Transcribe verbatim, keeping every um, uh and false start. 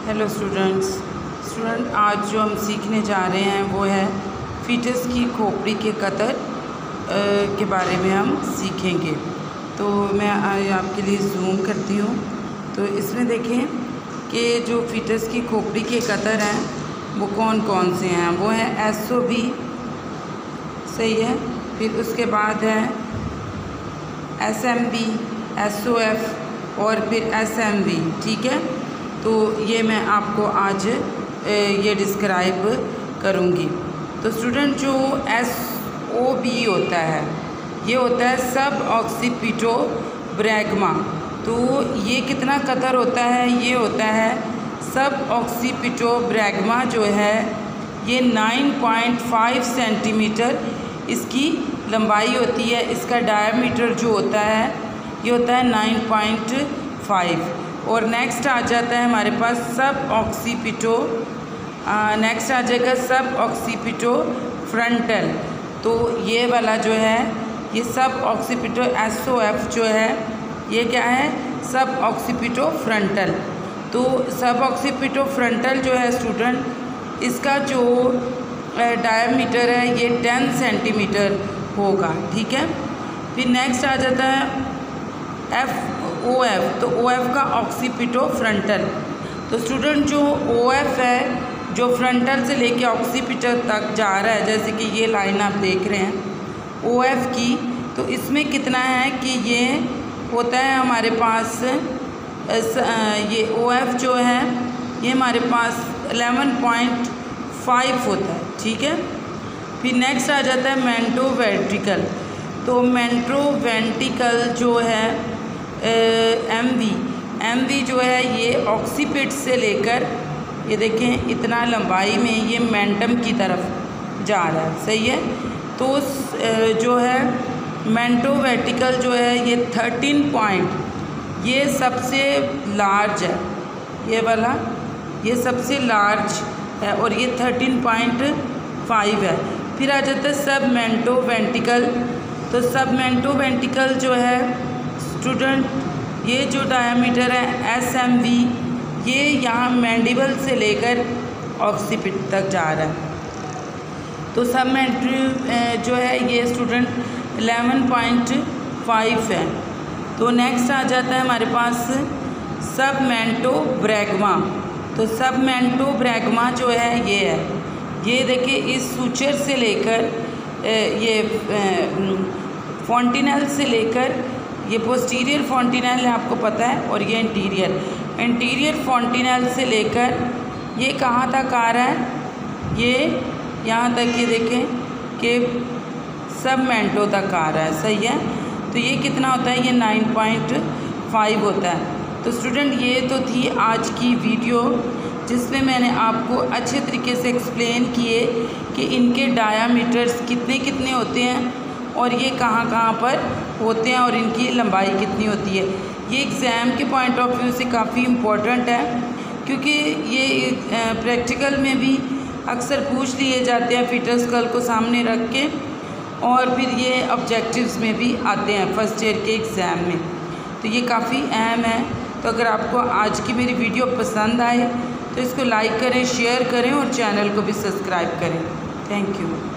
Hello students student आज जो हम सीखने जा रहे हैं वो है फीटस की खोपड़ी के कतर के बारे में हम सीखेंगे। तो मैं आज आपके लिए जूम करती हूँ। तो इसमें देखें कि जो फीटस की खोपड़ी के कतर हैं वो कौन कौन से हैं। वो है एस ओ बी, सही है। फिर उसके बाद है S M B, S O F और फिर एस एम वी, ठीक है। तो ये मैं आपको आज ये डिस्क्राइब करूँगी। तो स्टूडेंट जो एस ओ बी होता है ये होता है सब ऑक्सीपिटोब्रैगमा। तो ये कितना कतर होता है, ये होता है सब ऑक्सीपिटोब्रैगमा जो है ये नाइन पॉइंट फाइव सेंटीमीटर इसकी लंबाई होती है। इसका डायमीटर जो होता है ये होता है नाइन पॉइंट फाइव। और नेक्स्ट आ जाता है हमारे पास सब ऑक्सीपिटो नेक्स्ट आ जाएगा सब ऑक्सीपिटो फ्रंटल। तो ये वाला जो है ये सब ऑक्सीपिटो एस ओ एफ जो है ये क्या है, सब ऑक्सीपिटो फ्रंटल। तो सब ऑक्सीपिटो फ्रंटल जो है स्टूडेंट इसका जो डायमीटर है ये टेन सेंटीमीटर होगा, ठीक है। फिर नेक्स्ट आ जाता है एफ ओ एफ। तो ओ एफ का ऑक्सीपिटो फ्रंटल। तो स्टूडेंट जो ओ एफ है जो फ्रंटल से लेके ऑक्सीपिटल तक जा रहा है, जैसे कि ये लाइन आप देख रहे हैं ओ एफ की, तो इसमें कितना है कि ये होता है हमारे पास ये ओ एफ जो है ये हमारे पास इलेवन पॉइंट फाइव होता है, ठीक है। फिर नेक्स्ट आ जाता है मेंटो वेंट्रिकल। तो मेंट्रो वेंट्रिकल जो है एम वी एम वी जो है ये ऑक्सीपिट से लेकर ये देखें इतना लंबाई में ये मेंटम की तरफ जा रहा है, सही है। तो जो है मेंटो वेंट्रिकल जो है ये थर्टीन पॉइंट ये सबसे लार्ज है, ये वाला ये सबसे लार्ज है और ये थर्टीन पॉइंट फाइव है। फिर आ जाता है सब मेंटो वेंट्रिकल। तो सब मेंटो वेंट्रिकल जो है स्टूडेंट ये जो डायमीटर है एस एम वी ये यहाँ मैंडिबल से लेकर ऑक्सीपिट तक जा रहा है। तो सब मेंट्री जो है ये स्टूडेंट इलेवन पॉइंट फाइव है। तो नेक्स्ट आ जाता है हमारे पास सब मेंटोब्रैगमा। तो सब मेंटोब्रैगमा जो है ये है, ये देखिए इस सूचर से लेकर ये फॉन्टिनल से लेकर ये पोस्टीरियर फॉन्टिनल है, आपको पता है, और ये इंटीरियर इंटीरियर फॉन्टिनल से लेकर ये कहाँ तक आ रहा है, ये यहाँ तक ये देखें कि सब मेंटो तक आ रहा है, सही है। तो ये कितना होता है, ये नाइन पॉइंट फाइव होता है। तो स्टूडेंट ये तो थी आज की वीडियो जिसमें मैंने आपको अच्छे तरीके से एक्सप्लेन किए कि इनके डायामीटर्स कितने कितने होते हैं और ये कहाँ कहाँ पर होते हैं और इनकी लंबाई कितनी होती है। ये एग्ज़ाम के पॉइंट ऑफ व्यू से काफ़ी इम्पोर्टेंट है क्योंकि ये प्रैक्टिकल में भी अक्सर पूछ लिए जाते हैं फीटस स्कल को सामने रख के, और फिर ये ऑब्जेक्टिव्स में भी आते हैं फर्स्ट ईयर के एग्ज़ाम में। तो ये काफ़ी अहम है। तो अगर आपको आज की मेरी वीडियो पसंद आए तो इसको लाइक करें, शेयर करें और चैनल को भी सब्सक्राइब करें। Thank you.